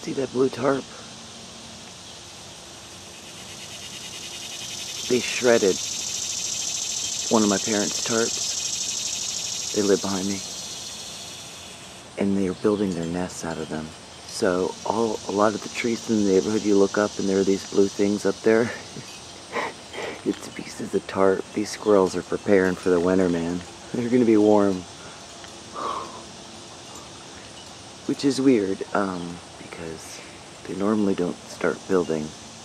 See that blue tarp? They shredded one of my parents' tarps. They live behind me. And they're building their nests out of them. So a lot of the trees in the neighborhood, you look up and there are these blue things up there. It's pieces of tarp. These squirrels are preparing for the winter, man. They're gonna be warm. Which is weird, because they normally don't start building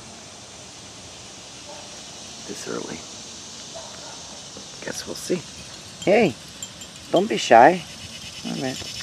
this early. Guess we'll see. Hey, don't be shy. All right.